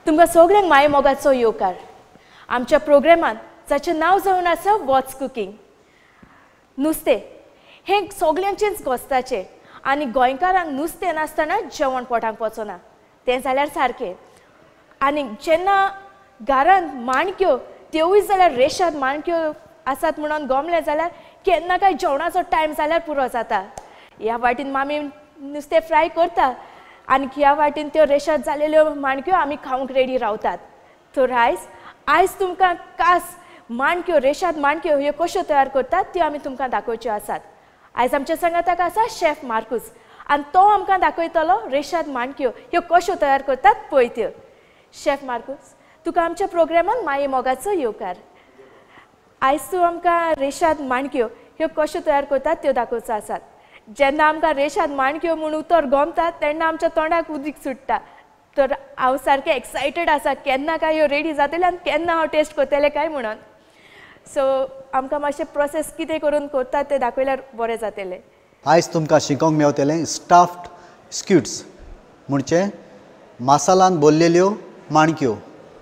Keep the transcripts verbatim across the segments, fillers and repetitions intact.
तुमकां सगळ्यांक माये मोगाचो येवकार. आमच्या प्रोग्रामान जाचें नांव जावन आसा वॉट्स कुकिंग. नुस्तें हें सगळ्यांचेंच गोस्ताचें आनी गोंयकारांक नुस्तें नासतना जेवण पोटांत वचना तें जाल्यार सारकें. आनी जेन्ना घरांत माणक्यो त्योय जाल्यार रेशाद माणक्यो आसात म्हणून गमलें जाल्यार केन्ना काय जेवणाचो टायम जाल्यार पुरो जाता. ह्या वाटेन मामी नुस्तें फ्राय करता आनी ह्या वाटेन त्यो रेशाद जालेल्यो माणक्यो आमी खावंक रेडी रावतात. तर आयज आयज तुमकां खास माणक्यो रेशाद माणक्यो ह्यो कश्यो तयार करतात त्यो आमी तुमकां दाखोवच्यो आसात. आयज आमच्या संगाताक आसा शेफ मार्कूस आनी तो आमकां दाखयतलो रेशाद माणक्यो ह्यो कश्यो तयार करतात पळय त्यो. शेफ मार्कूस, तुका आमच्या प्रोग्रामान माये मोगाचो येवकार. आयज तूं आमकां रेशाद माणक्यो ह्यो कश्यो तयार करतात त्यो दाखोवचो आसात. जेन्ना आमकां रेशाद माणक्यो म्हूण उतर गमता तेन्ना आमच्या तोंडाक उदीक सुट्टा. तर हांव सारकें एक्सायटेड आसा केन्ना काय ह्यो रेडी जातले आनी केन्ना हांव टेस्ट करतलें काय म्हणून. सो आमकां मातशें प्रोसेस कितें करून करतात तें दाखयल्यार बरें जातलें. आयज तुमकां शिकोवंक मेवतलें स्टफ्ड स्क्विड्स म्हणजे मसालान भरलेल्यो माणक्यो.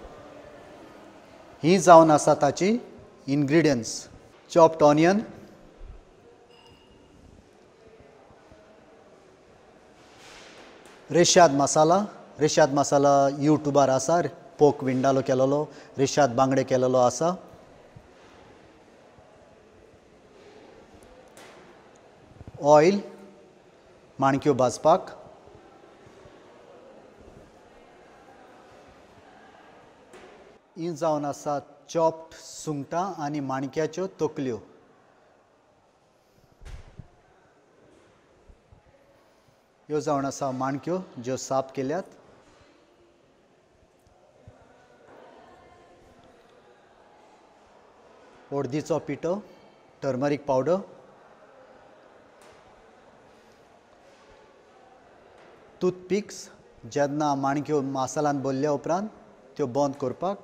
ही जावन आसा ताची इंग्रेडियंट्स. चॉप्ड ऑनियन, रेशाद मसाला. रेशाद मसाला यूट्यूबार आसा, पोक विंडालो केलेलो, रेशाद बांगडे केलेलो आसा. ऑयल माणक्यो भाजपाक. ही जावन आसा चॉप्ड सुंगटां आनी माणक्याच्यो तकल्यो. ह्यो जावन आसा माणक्यो ज्यो साफ केल्यात. हळदीचो पिठो, टर्मरीक पावडर, टूथपिक्स जेन्ना माणक्यो मसालान भरल्या उपरांत त्यो बंद करपाक.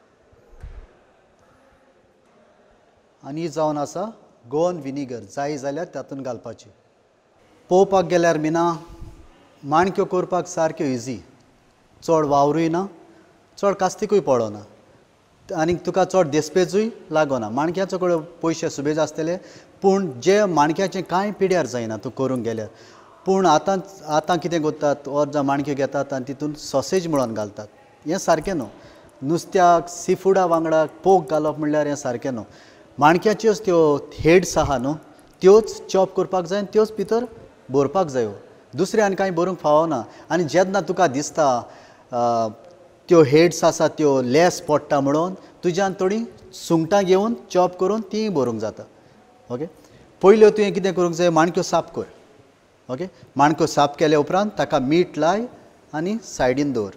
आनी जावन आसा गोवन विनिगर, जाय जाल्यार तातूंत घालपाची. पळोवपाक गेल्यार मिना माणक्यो करपाक सारक्यो इजी. चड वावरूय ना, चड कास्तिकूय पडना आनी तुका चड देस्पेजूय लागना. माणक्याचो कडेन पयशे सुबेज आसतले पूण जे माणक्याचें कांय पिड्यार जायना तूं करूंक गेल्यार. पूण आतां आतां कितें करतात, अर्द माणक्यो घेतात आनी तितून सॉसेज म्हणून घालतात. हें सारकें न्हू. नुस्त्याक सी फुडा वांगडा पोक घालप म्हणल्यार हें सारकें न्हू. माणक्याच्योच त्यो हेड्स आहा न्हू त्योच चॉप करपाक जाय आनी त्योच भितर भरपाक जायो. दुसरें आनी कांय भरूंक फावना. आनी जेन्ना तुका दिसता त्यो हेड्स आसा त्यो लेस पडटा म्हणून तुज्यान थोडी सुंगटां घेवन चॉप करून तीं भरूंक जाता. ओके, पयल्यो तुवें कितें करूंक जाय, माणक्यो साफ कर. ओके, माणक्यो साफ केल्या उपरांत ताका मीठ लाय आनी सायडीन दवर.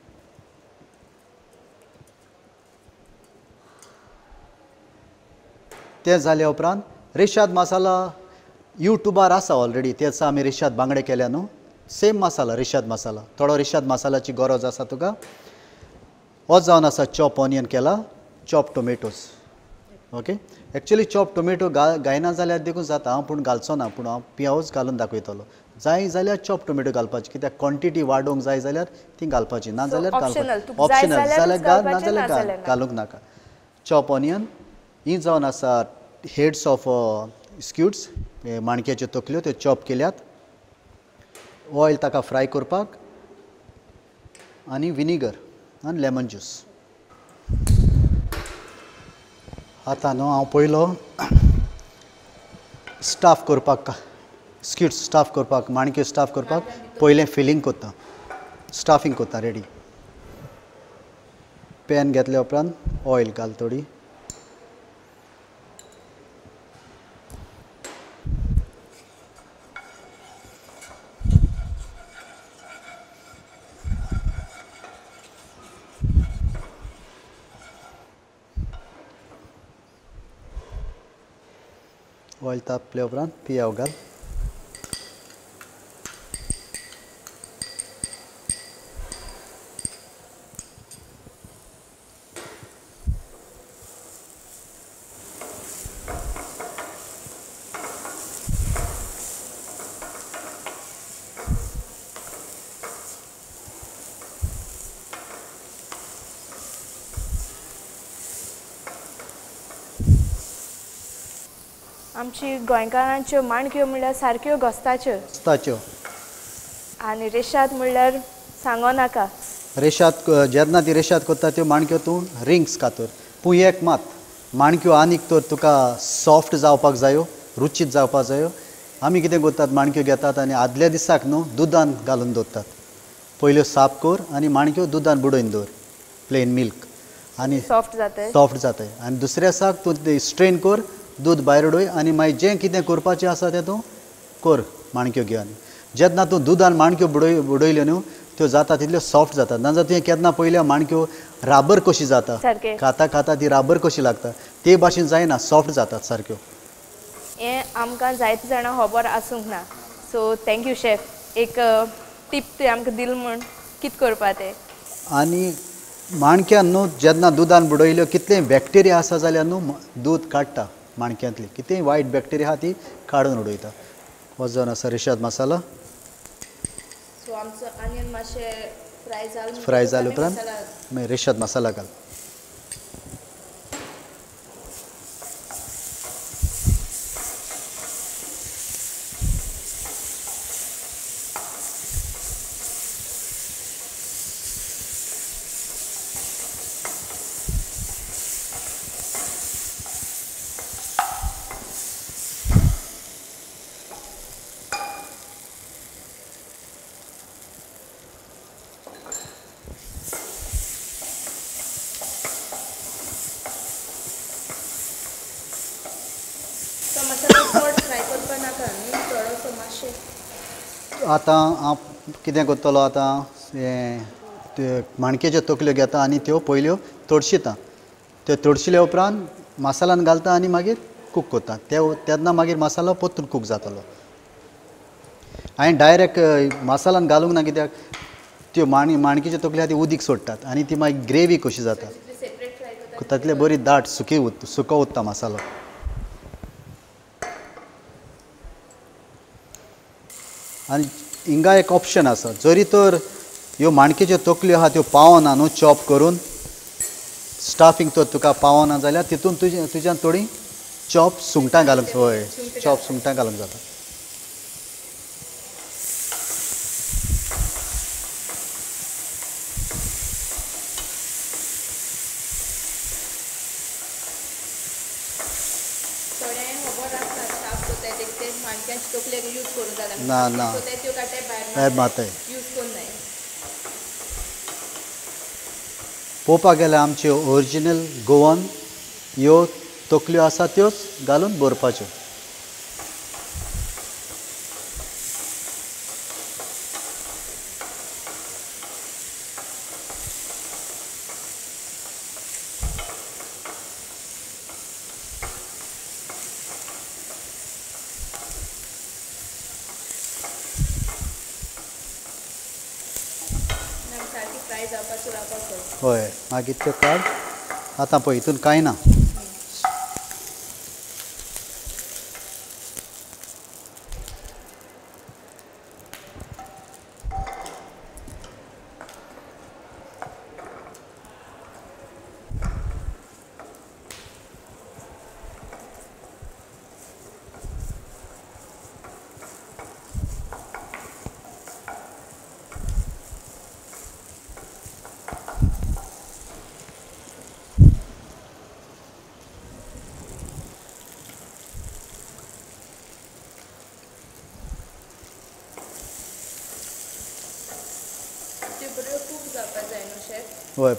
तें जाल्या उपरांत रेशाद मसाला यूट्यूबार आसा ऑलरेडी. तेच आमी रेशाद बांगडे केल्या न्हू, सेम मसाला रेशाद मसाला. थोडो रेशाद मसालाची गरज आसा तुका. हो जावन आसा चॉप ऑनियन केला, chop tomatoes. Okay, actually chop tomato घा घायना जाल्यार देखून जाता, हांव पूण घालचो ना, पूण हांव पियावूच घालून दाखयतलो. जाय जाल्यार चॉप टोमेटो घालपाची, कित्याक क्वॉन्टिटी वाडोवंक जाय जाल्यार ती घालपाची, ना जाल्यार घालपाची. ऑप्शनल जाल्यार घाल, ना जाल्यार घालूंक नाका. Chop onion. ही जावन आसा हेड्स ऑफ स्क्विड्स, माणक्याच्यो तकल्यो त्यो चॉप केल्यात. ऑयल ताका फ्राय करपाक आनी विनिगर आनी लेमन ज्यूस. आतां न्हू हांव पयलो स्टफ करपाक, स्क्विड्स स्टफ करपाक, माणक्यो स्टफ करपाक पयलें फिलींग करता, स्टफींग करता रेडी. पॅन घेतल्या उपरांत ऑयल घाल थोडी. ऑयल तापल्या उपरांत पियाव घाल. आमची गोंयकारांच्यो माणक्यो म्हणल्यार सारक्यो घोस्ताच्यो घोस्ताच्यो आनी रेशाद म्हणल्यार सांगो नाका. रेशाद जेन्ना ती रेशाद करता त्यो माणक्यो तूं रिंग्स कातर पूण एक मात माणक्यो आनीक तर तुका सॉफ्ट जावपाक जायो रुचीत जावपाक जायो. आमी कितें करतात माणक्यो घेतात आनी आदल्या दिसाक न्हू दुदान घालून दवरतात. पयल्यो साफ कर आनी माणक्यो दुदान बुडोवन दवर प्लेन मिल्क आनी सॉफ्ट जाता सॉफ्ट जाताय आनी दुसऱ्या दिसाक तूं ते स्ट्रेन कर दूद भायर उडय आनी मागीर जें कितें करपाचें आसा तें तूं कर माणक्यो घेवन. जेन्ना तूं दुदान माणक्यो बुडय बुडयल्यो न्हू त्यो जाता तितल्यो सॉफ्ट जातात. नाजाल्यार तुवें केन्ना पयल्या माणक्यो राबर कशी जाता खाता खाता ती राबर कशी लागता ते भाशेन जायना सॉफ्ट जातात सारक्यो. हें आमकां जायते जाणां खबर आसूंक ना. So thank you chef. एक टीप तुवें आमकां दिल म्हूण कितें करपा तें. आनी माणक्यान न्हू जेन्ना दुदान बुडयल्यो कितलेय बॅक्टेरिया आसा जाल्यार न्हू दूद काडटा माणक्यांतली कितेंय वायट बॅक्टेरिया आहा ती काडून उडयता. हो जावन आसा रेशाद मसाला. सो आमचो आनियन मातशें फ्राय जालें फ्राय जाले उपरांत मागीर रेशाद मसाला घाल. आतां हांव कितें करतलो आतां हें माणक्याच्यो तकल्यो घेता आनी त्यो पयल्यो तळशिता. त्यो तळशिल्या उपरांत मसालान घालता आनी मागीर कूक करता. ते तेन्ना मागीर मसालो परतून कूक जातलो. हांवें डायरेक्ट मसालान घालूंक ना कित्याक त्यो माण माणक्याच्यो तकल्यो आहा ती उदीक सोडटात आनी ती मागीर ग्रेवी कशी जाता तातले बरी दाट सुकी उरता सुको उरता मसालो. आनी हिंगा एक ऑप्शन आसा. जरी तर ह्यो माणक्याच्यो तकल्यो आहा त्यो पावना न्हू चॉप करून स्टाफींग तर तुका पावना जाल्यार तितून तुजे तुज्यान थोडी चॉप सुंगटां घालूंक हय चॉप सुंगटां घालूंक जाता. ना ना भायर मारताय. पळोवपाक गेल्यार आमच्यो ओरिजिनल गोवन ह्यो तकल्यो आसा त्योच घालून भरपाच्यो. हय मागीर त्यो काड. आतां पळय हितून कांय ना. हय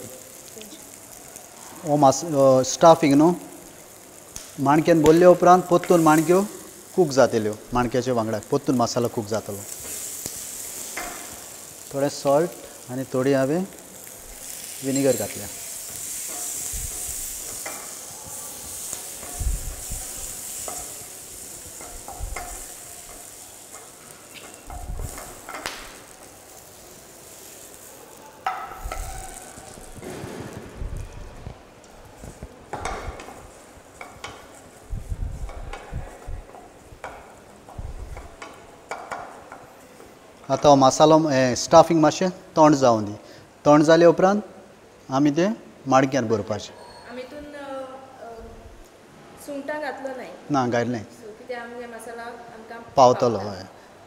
हो मास स्टाफींग न्हू माणक्यान भरले उपरांत परतून माणक्यो कूक जातल्यो. माणक्याच्या वांगडाक परतून मसालो कूक जातलो. थोडें सॉल्ट आनी थोडी हांवें विनेगर घातल्या. आतां हो मसालो हें स्टाफींग मातशें तोंड जावं दी. तोंड जाले उपरांत आमी तें माणक्यान भरपाचें. सुंगटां घातलो ना घायलें. तितले आमगे मसाला आमकां पावतलो हय.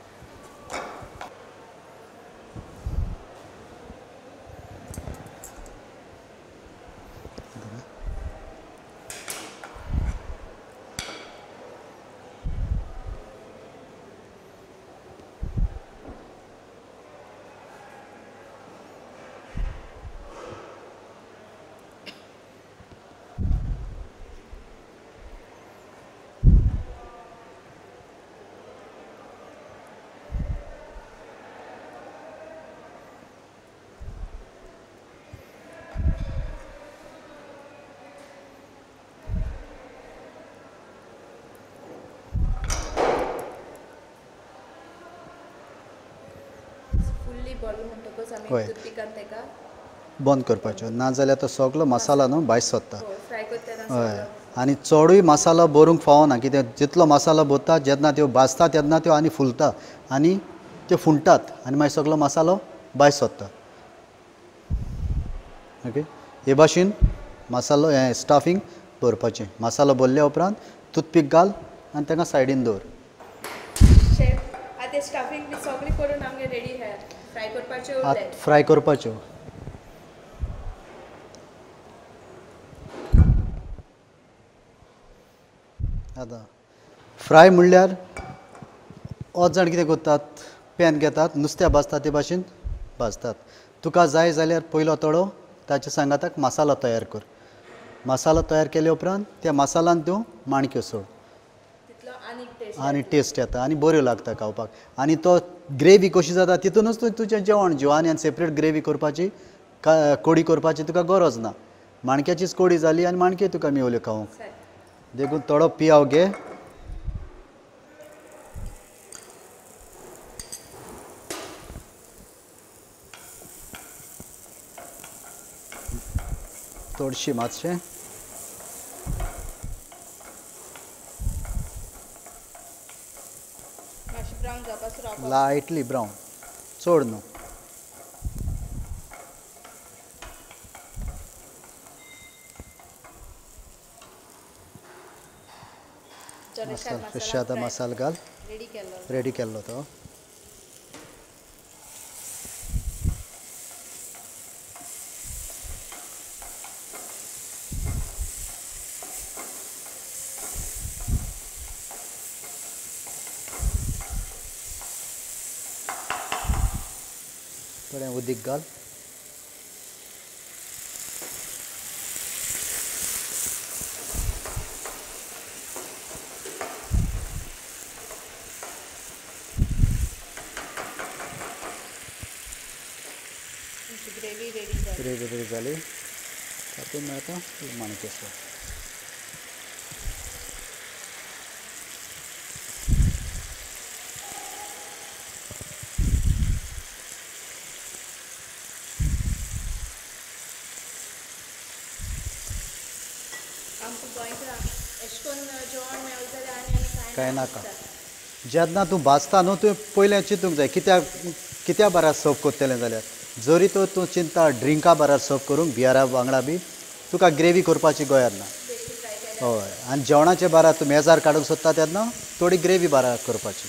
फुल्ली बॉईल म्हणटकच आमी होय. टूथपिकान तेका बंद करपाच्यो नाजाल्यार तो सगलो मसाला न्हू भायर सरता. फ्राय करतना हय आनी चडूय मसालो भरूंक फावना कित्याक जितलो मसालो भरता जेन्ना त्यो भाजता तेन्ना त्यो आनी फुलता आनी त्यो फुंटात आनी मागीर सगलो मसालो भायर सरता. ओके हे भाशेन मसालो हें स्टफींग भरपाचें. मसालो भरल्या उपरांत टूथपीक घाल आनी ताका सायडीन दवर. शेफ आतां स्टफींग बी सगळी करून आमगे रेडी आहा फ्राय करपाच्यो उरले. फ्राय करपाच्यो. आतां फ्राय म्हणल्यार अर्द जाण कितें करतात पॅन घेतात नुस्त्या भाजतात ते भाशेन भाजतात. तुका जाय जाल्यार पयलो तळो ताच्या सांगाताक मसालो तयार कर. मसालो तयार केले उपरांत त्या मसालान त्यो माणक्यो सोड आनी टेस्ट येता आनी बऱ्यो लागता खावपाक. आनी तो ग्रेवी कशी जाता तितूनच तूं तुजें जेवण जेवण आनी सेपरेट ग्रेवी करपाची कोडी करपाची तुका गरज ना. माणक्याचीच कोडी जाली आनी माणक्यो तुका मेवल्यो खावंक. देखून थोडो पियाव घे. थोडशी मातशें लायटली ब्रावन चड न्हू. मसाला फिश आतां मसालो घाल रेडी केल्लो तो. थोडें उदीक घाल. ग्रेवी रेडी जाली. ग्रेवी रेडी जाली तातूंत आतां माणक्यो सोड. कांय नाका. जेन्ना तूं भाजता न्हू तुवें पयलें चिंतूंक जाय कित्याक कित्या बारा सर्व करतलें जाल्यार. जरी तर तूं चिंता ड्रिंका बारा सर्व करूंक बियरा वांगडा बी तुका ग्रेवी करपाची गोंयांत ना. हय आनी जेवणाच्या बारा तूं मेजार काडूंक सोदता तेन्ना थोडी ग्रेवी बारा करपाची.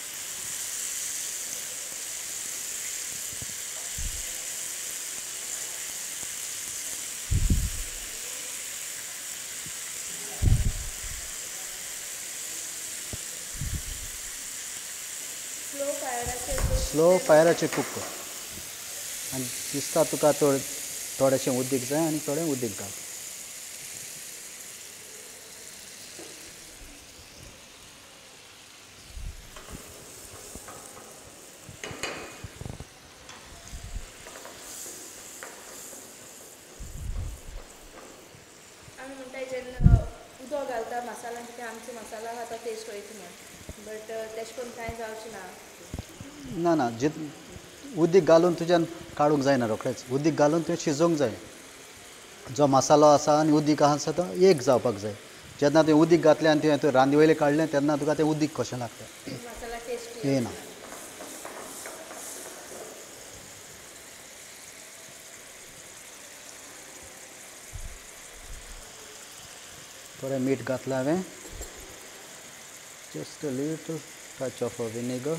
स्लो फायराचेर कूक कर आनी दिसता तुका थोडें थोडेंशें उदीक जाय आनी थोडें उदीक घाल. आमी म्हणटाय जेन्ना उदक घालता मसाला कित्याक आमचो मसाला आहा तो टेस्ट वयता म्हणून बट तेशें करून कांय जावचें ना. ना ना जित उदीक घालून तुज्यान काडूंक जायना रोखडेंच. उदीक घालून तुवें शिजोवंक जाय. जो मसालो आसा आनी उदीक आसा तो एक जावपाक जाय. जेन्ना तुवें उदीक घातलें आनी तुवें रांदये वयलें काडलें तेन्ना तुका तें उदीक कशें लागता मसाला टेस्ट येना. थोडें मीठ घातलें हांवें. just a little touch of a vinegar.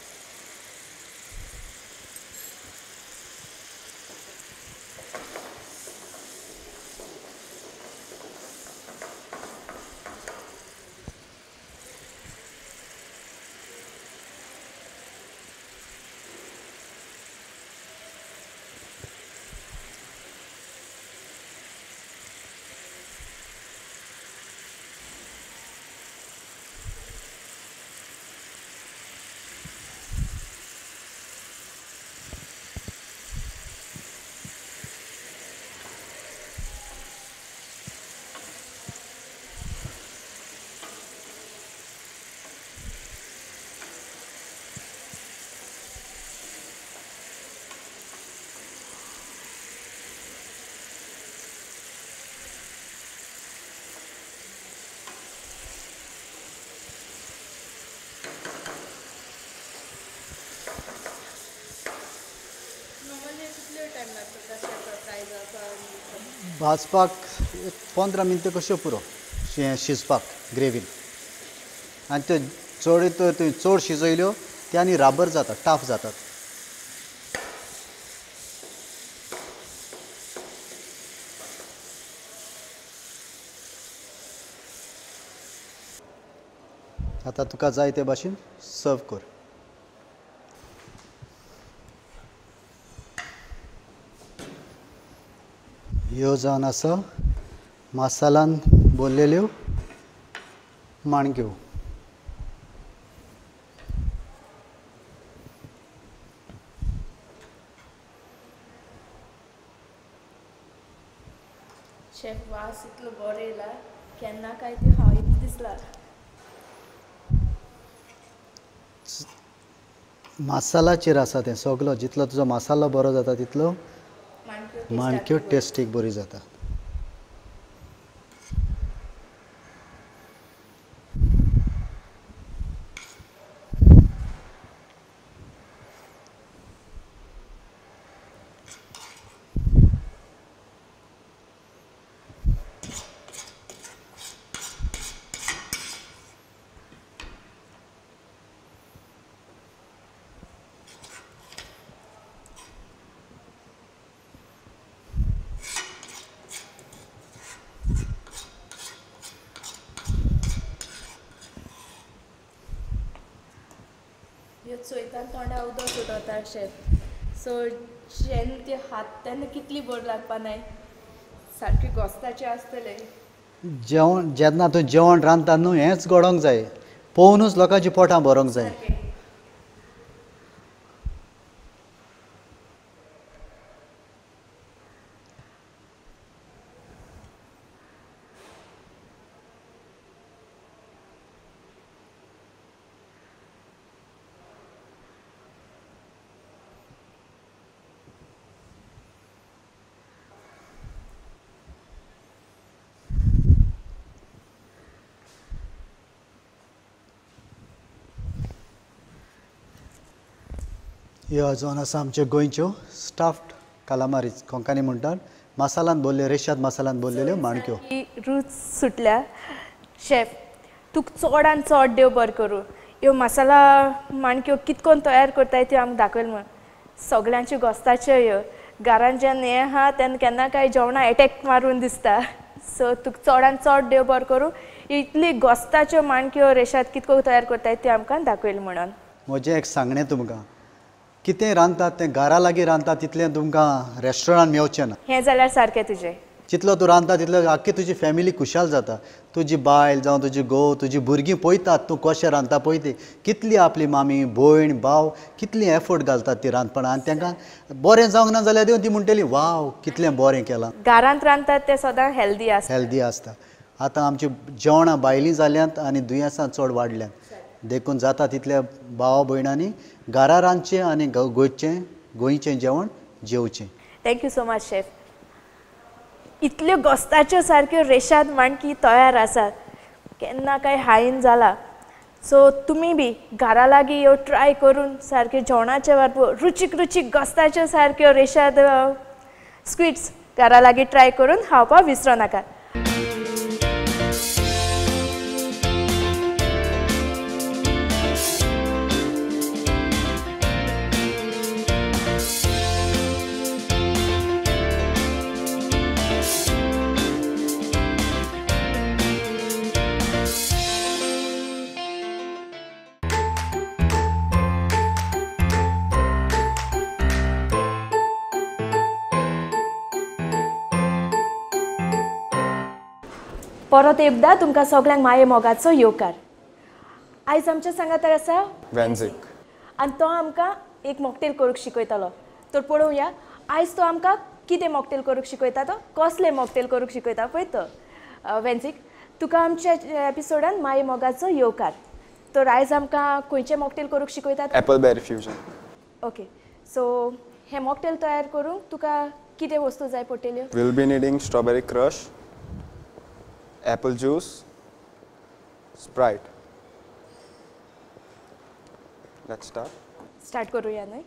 भाजपाक एक पंदरा मिनटां कश्यो पुरो शिजपाक ग्रेवीन आनी त्यो चड चड शिजयल्यो ते आनी राबर जाता टाफ जातात. आतां तुका जाय ते भाशेन सर्व कर. ह्यो जावन आसा मसालान भरलेल्यो माणक्यो. शेफ वास इतलो बरो येयला केन्ना काय ते हांवें दिसला. मसालाचेर आसा तें सगलो जितलो तुजो मसालो बरो जाता तितलो माणक्यो टेस्टीक बरी जाता. ह्यो चोयतान तोंडा उदक सुटता शेफ. सो जेन्ना ते हात तेन्ना कितली बरी लागपा नाय सारकी घोस्ताचे आसतले. जेवण जेन्ना तूं जेवण रांदता न्हू हेंच घडोंक जाय पळोवनूच लोकांची पोटां भरोंक जाय. ह्यो जावन आसा आमच्यो गोंयच्यो स्टफ्ड कालामारीज कोंकणी म्हणटात मसालान भरल्यो रेशाद मसालान भरलेल्यो माणक्यो. रूच सुटल्या शेफ तुका चडान चड देव बरें करूं. ह्यो मसाला माणक्यो कितकोन तयार करताय त्यो आमकां दाखयलें म्हण सगळ्यांच्यो घोस्ताच्यो ह्यो घरान जेन्ना हें आहा तेन्ना केन्ना काय जेवणा एटॅक मारून दिसता. सो तुका चडान चड देव बरें करूं. इतली घोस्ताच्यो माणक्यो रेशाद कितको तयार करताय त्यो आमकां दाखयलें म्हणून. म्हजें एक सांगणें तुमकां कितें रांदतात तें घरा लागीं रांदतात तितलें तुमकां रेस्टॉरंटान मेवचें ना. हें जाल्यार सारकें तुजें. जितलो तूं रांदता तितलो आख्खी तुजी फॅमिली खुशाल जाता. तुजी बायल जावं तुजी घोव तुजी भुरगीं पळयतात तूं कशें रांदता पळय ती कितली आपली मामी भयण भाव कितली एफर्ट घालतात ती रांदपणां आनी तांकां बरें जावंक ना जाल्यार देव ती म्हणटली वाव कितलें बरें केलां. घरांत रांदतात तें सदां हेल्दी आसता. हेल्दी आसता. आतां आमची जेवणां भायलीं जाल्यांत आनी दुयेंसां चड वाडल्यांत देखून जाता तितल्या भावा भयणांनी घरा रांदचें आनी गोंयचें गोंयचें जेवण जेवचें. Thank you so much chef. इतल्यो घोस्ताच्यो सारक्यो रेशाद माणकी तयार आसात केन्ना काय हायन जाला. सो तुमी बी घरा लागीं ह्यो ट्राय करून सारक्यो जेवणाचे बारबर रुचीक रुचीक घोस्ताच्यो सारक्यो रेशाद स्वीट्स घरा लागीं ट्राय करून खावपाक विसरो नाका. परत एकदा तुमकां सगळ्यांक माये मोगाचो येवकार. आयज आमच्या सांगातार आसा वेन्झिक. आनी तो आमकां एक मॉकटेल करूंक शिकयतलो. तर पळोवया आयज तो आमकां कितें मॉकटेल करूंक शिकयता, तो कसलें मॉकटेल करूंक शिकयता पळय तो. वेन्झिक, तुका आमच्या एपिसोडान माये मोगाचो येवकार. तर आयज आमकां खंयचें मॉकटेल करूंक शिकयतात? Apple berry fusion. Okay, so हें मॉकटेल तयार करूंक तुका कितें वस्तू जाय पडटल्यो? We'll be needing strawberry crush, apple juice, Sprite. Let's start. Start करूया न्हय.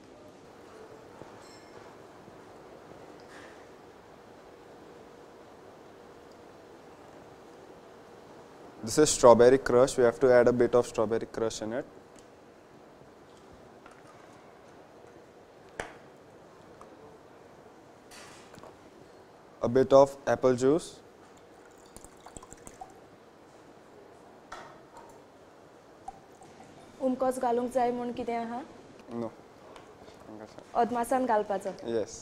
This is strawberry crush. We have to add a bit of strawberry crush in it. A bit of apple juice. उमकोच घालूंक जाय म्हूण कितें आहा? No. अदमासान घालपाचो. Yes.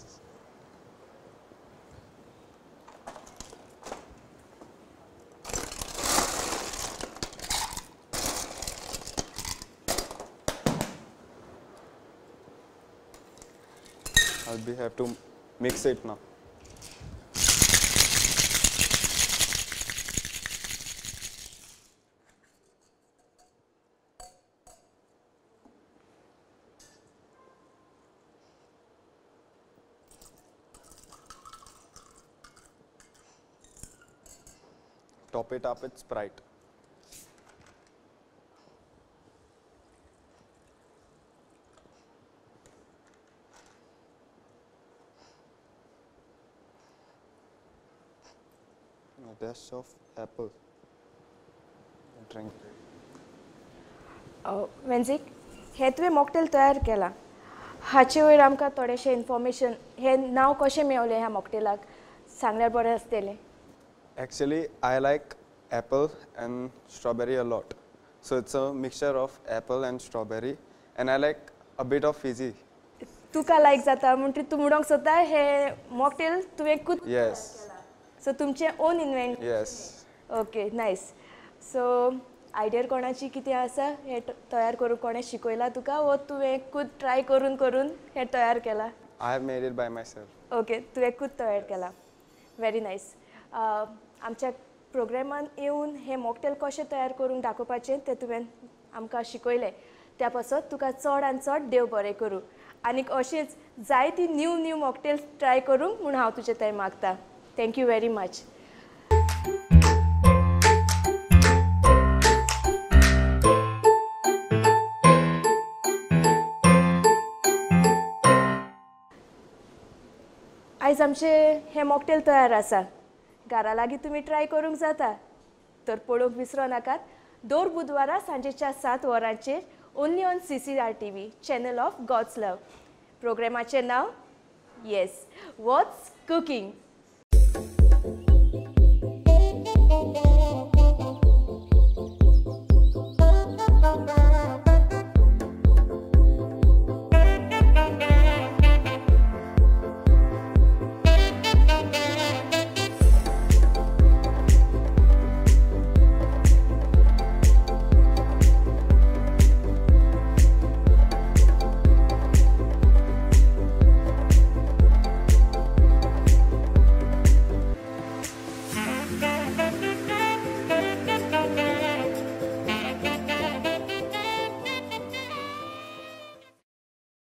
I'll be have to mix it now. Top it up with Sprite. A dash of apple. Drink. वेन्झिक, हे तुवें mocktail तयार केला. हाचे वयर आमकां थोडेशें इन्फॉर्मेशन, हे नांव कशें मेवलें ह्या मॉकटेलाक सांगल्यार बरें आसतलें. Actually, I like apple and strawberry a lot. So it's a mixture of apple and strawberry, and I like a bit of fizzy. तुका लायक जाता म्हणटरी तूं म्हणूंक सोदता हे मॉकटेल तुवें खूद. Yes. सो तुमचें own invent. Yes. Okay, nice. So idea कोणाची कितें आसा हे तयार करूंक कोणें शिकयला तुका, वो तुवें खूद ट्राय करून करून हे तयार केला? I have made it by myself. Okay, तुवें खूद तयार केला. Very nice. आमच्या प्रोग्रामान येवन हे मॉकटेल कशें तयार करून दाखोवपाचें तें तुवें आमकां शिकयलें. त्या पासत तुका चड आनी चड देव बरें करूं. आनीक अशींच जायतीं न्यू न्यू मॉकटेल्स ट्राय करूंक म्हूण हांव तुजें थंय मागतां. Thank you very much. आयज आमचें हें मॉकटेल तयार आसा. घरा लागीं तुमी ट्राय करूंक जाता. तर पळोवंक विसरो नाकात दर बुधवारा सांजेच्या सात वरांचेर only on C C R T V channel of God's love. प्रोग्रामाचें नांव येस, वॉट्स कुकिंग.